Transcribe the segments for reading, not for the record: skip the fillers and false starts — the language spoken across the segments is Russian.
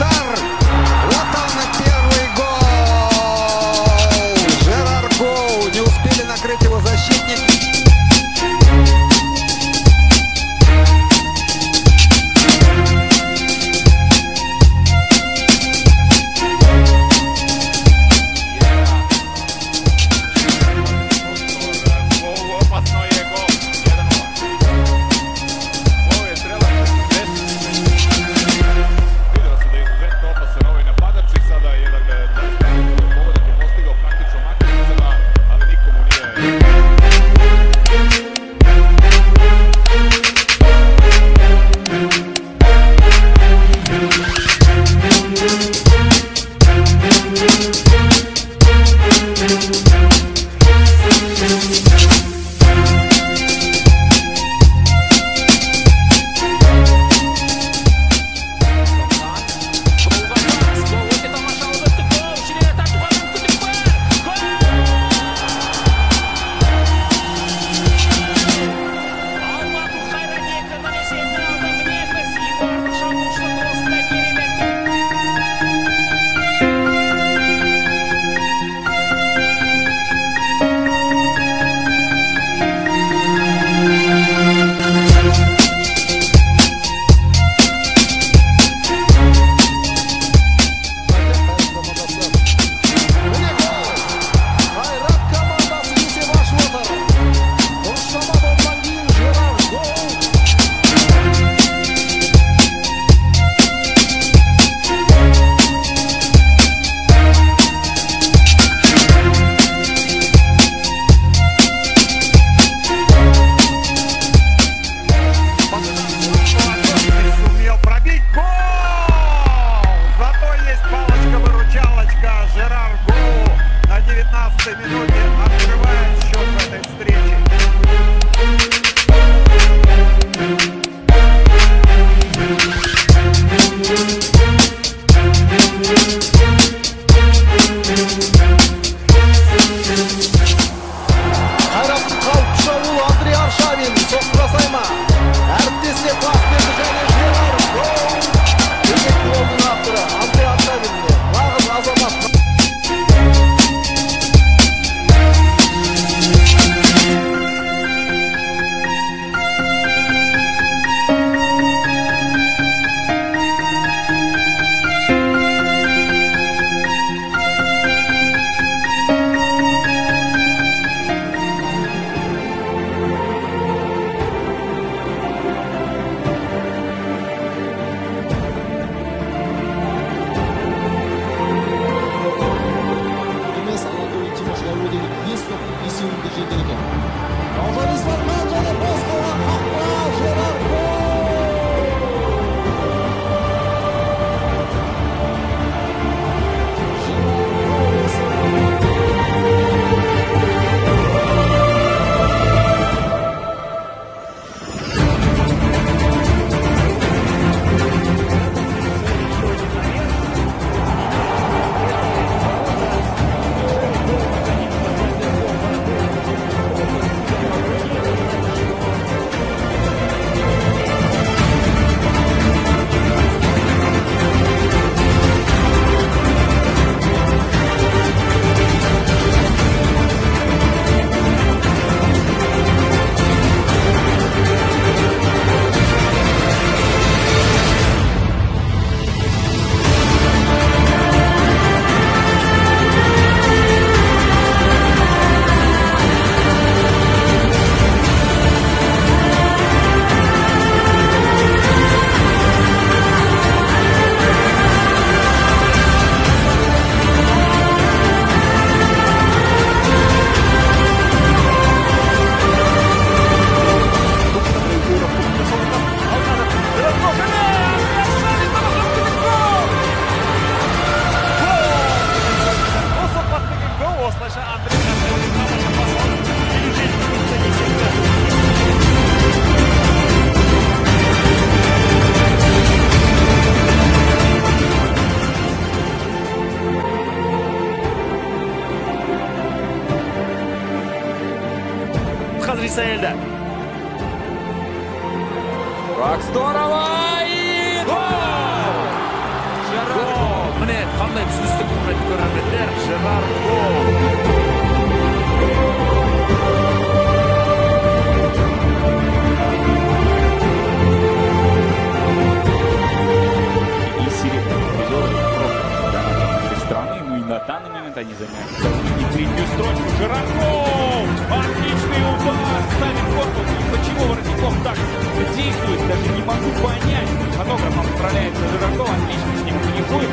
Жерар! Вот он и первый гол! Жерар Гоу! Не успели накрыть его защитники. Риселда. Как здорово! И гол! üstünlük görenler Gerard Gow. На данный момент они занимают третью строчку. Жерар Гоу! Отличный удар! Ставит корпус. Почему Воротников так действует? Даже не могу понять. Фотографом отправляется Жерар Гоу. Отлично с ним коммуникует.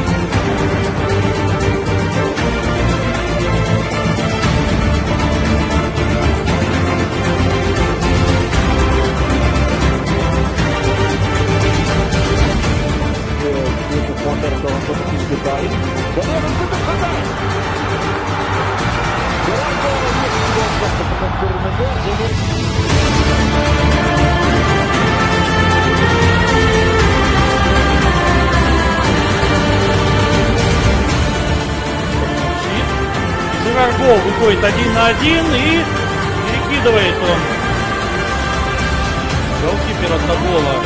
Жерар Гоу выходит 1 на 1 и перекидывает он голкипера Тобола.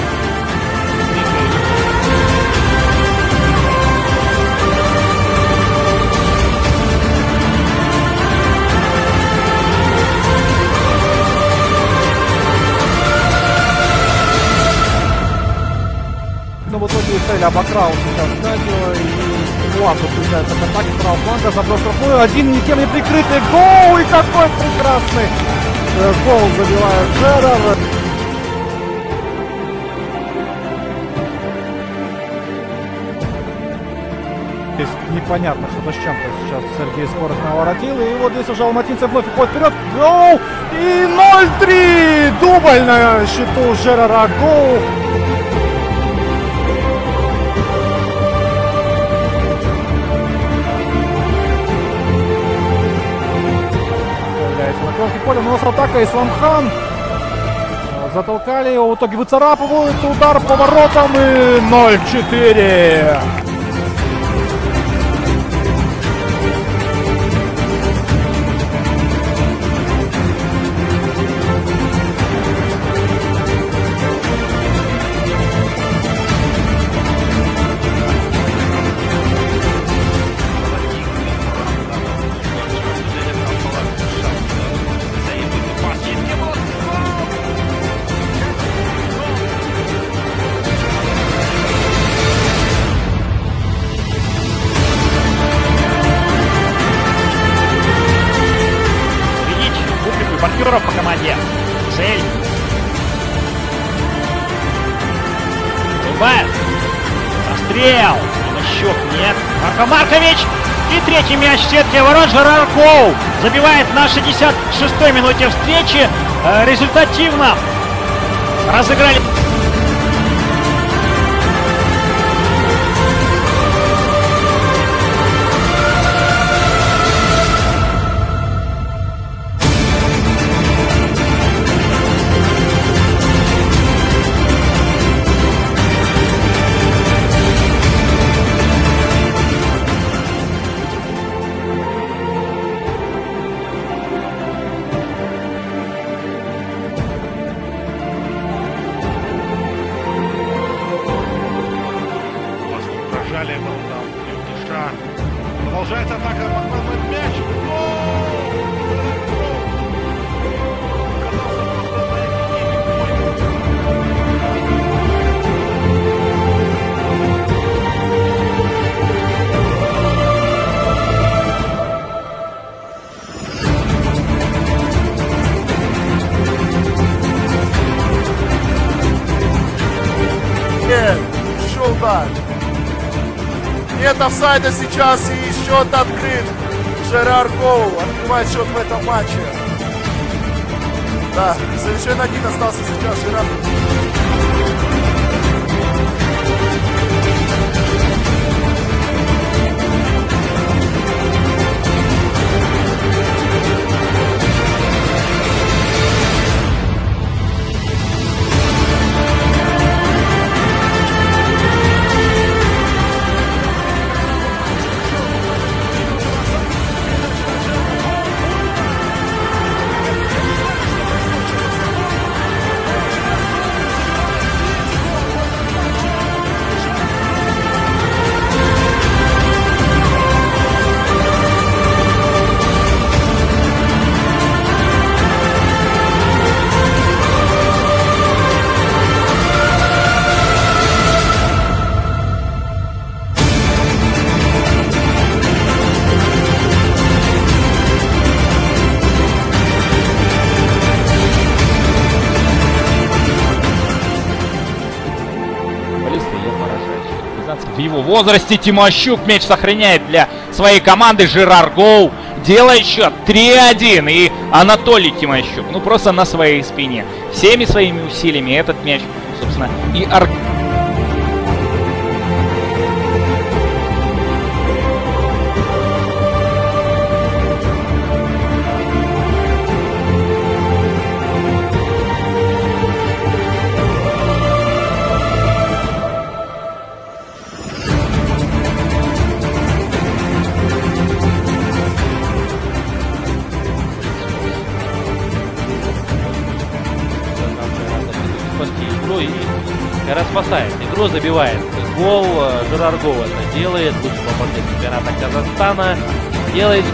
Но в итоге Цель обокрал сейчас Гадио и Муан подключается к атаке правого фланга, заброс рукой, один никем не прикрытый гол, и какой прекрасный гол забивает Жерар. Здесь непонятно, что-то с чем-то сейчас Сергей скорость наворотил, и вот здесь уже алматинцы вновь уходят вперед, гол, и 0-3, дубль на счету Жерара, гол. На кромке поля наносит атака Исламхан. Затолкали его, в итоге выцарапывают, удар по воротам и 0-4. Партнеров по команде. Цель. Бывает. Расстрел. На счет нет. Марко Маркович. И третий мяч в сетке ворот. Жерар Гоу забивает на 66-й минуте встречи. Результативно разыграли. Продолжается атака, подбрасывает мяч. Нет, еще удар. Нет офсайда сейчас, и счет открыт. Жерар Гоу открывает счет в этом матче. Да, совершенно один остался сейчас Жерар. его возрасте. Тимощук мяч сохраняет для своей команды. Жерар Гоу делает счет 3-1. И Анатолий Тимощук, ну просто на своей спине, всеми своими усилиями этот мяч, собственно, и и спасает игру, забивает гол. Жерар Гоу это делает. Лучший бомбардир чемпионата Казахстана. Делает.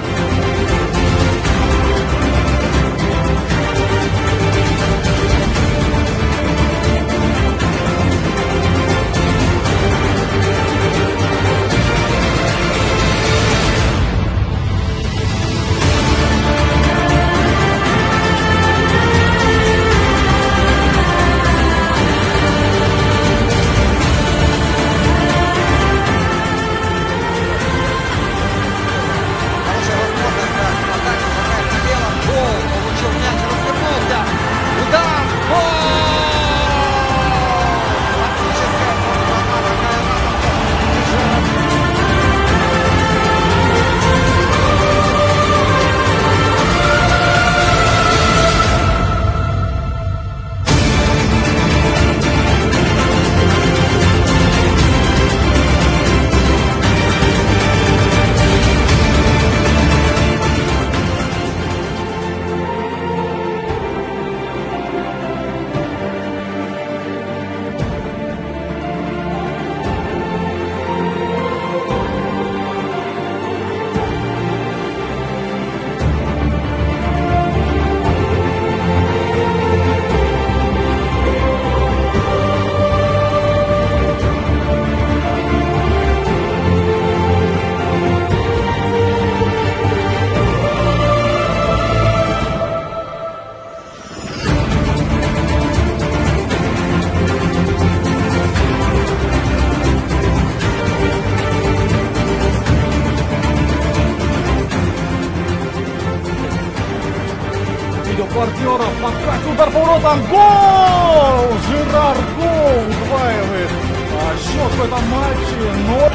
Партнеров, подкат, удар по воротам, гол! Жерар Гоу удваивает счет в этом матче, но...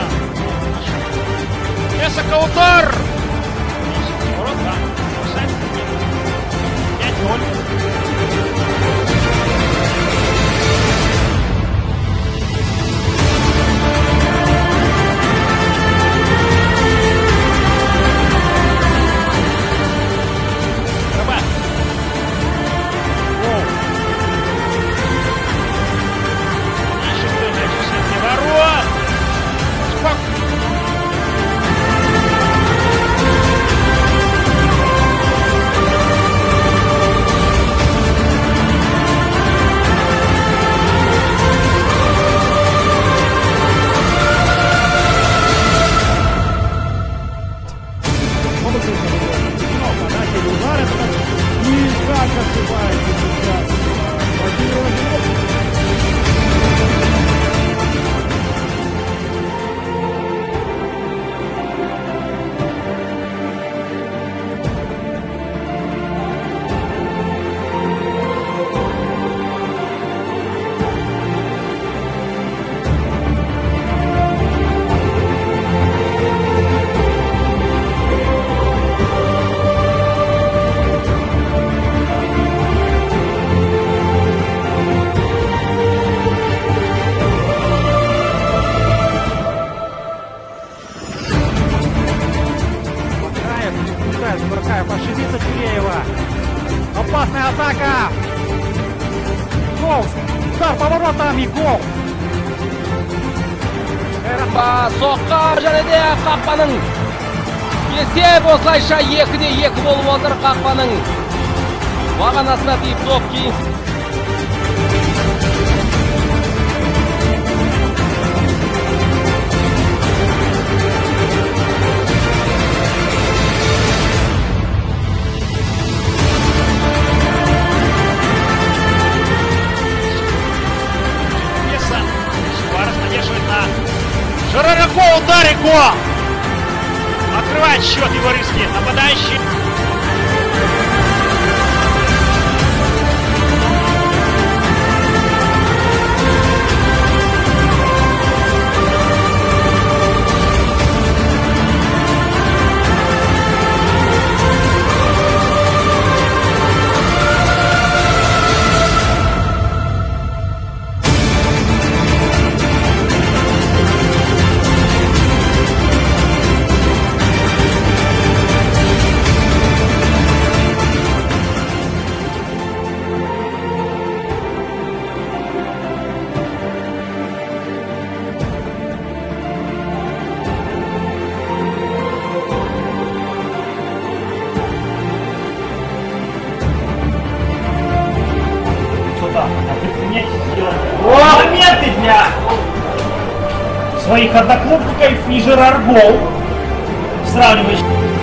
Эсака удар! 5-0. Ошибиться Чуреева. Опасная атака. Гол. Удар по воротам и гол. Соққа және де қақпаның есеп осылайша 2-2 болып отыр. Қақпаның бағанасына тиіп доп кейін. Жерар Прямой удар и гол! Открывает счет его русский нападающий. Моменты для своих одноклубников и Жерар Гоу. Сравниваешь.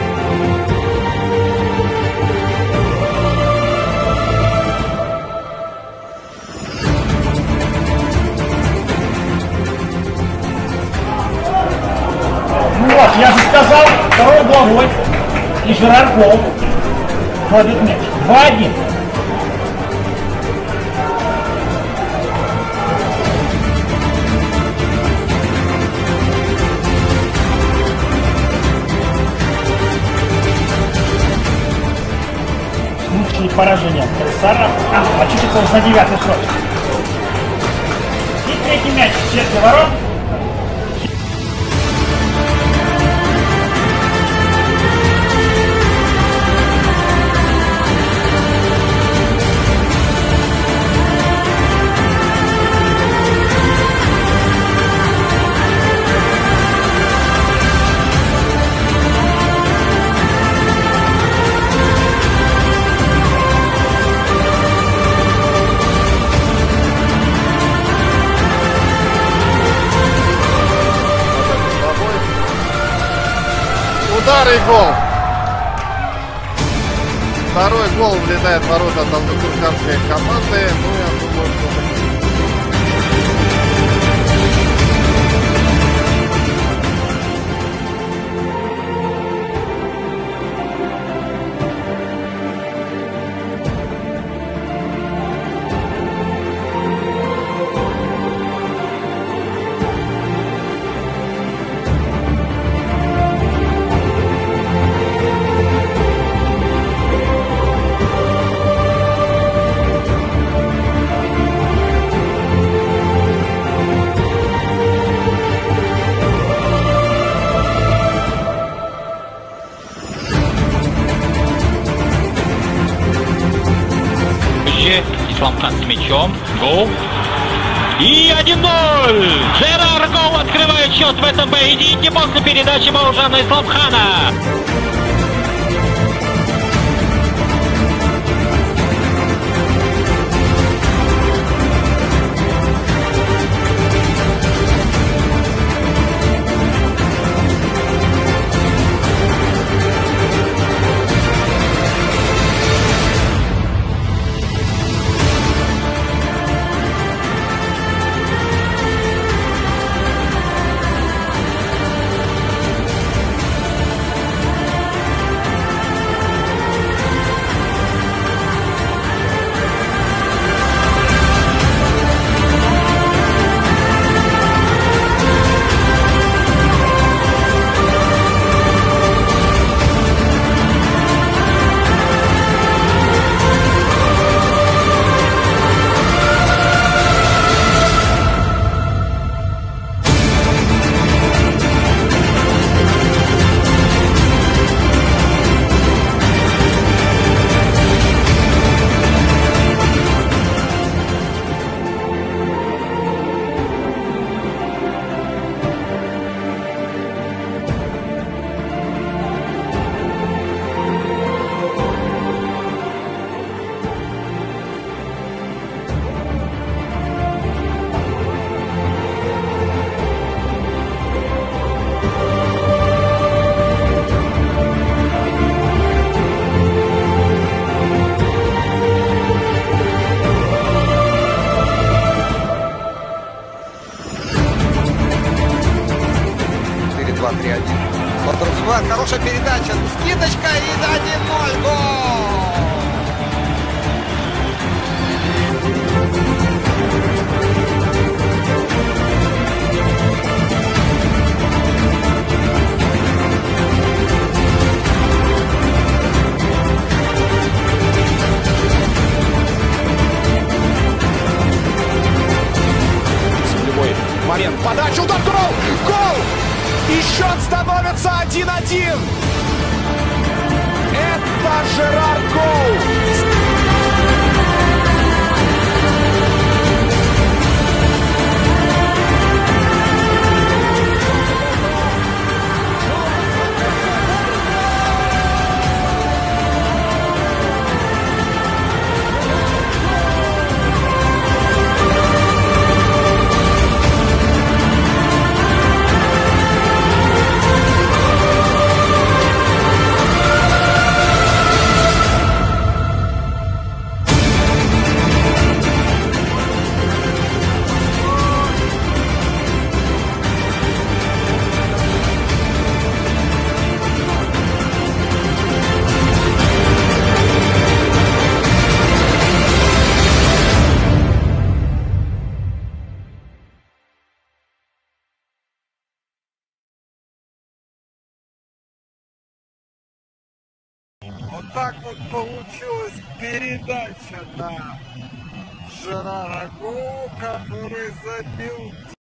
Ну вот, я же сказал, второй головой и Жерар Гоу кладет мяч. 2-1. Поражение Комиссара. Очутится на 9-й строчке. И третий мяч в сетке ворот. Удар и гол. Второй гол влетает в ворота Талдыкурганской команды. Ну, я думаю, что... Исламхан с мячом. Гол. И 1-0. Жерар Гоу открывает счет в этом поединке после передачи Бауыржана Исламхана. 2-3-1 подразумевает. Хорошая передача, скидочка и 1-0 гол! Момент, подача, удар, гол! Гол! И счет становится 1-1. Это Жерар Гоу. Вот так вот получилась передача на Жерара Гоу, который забил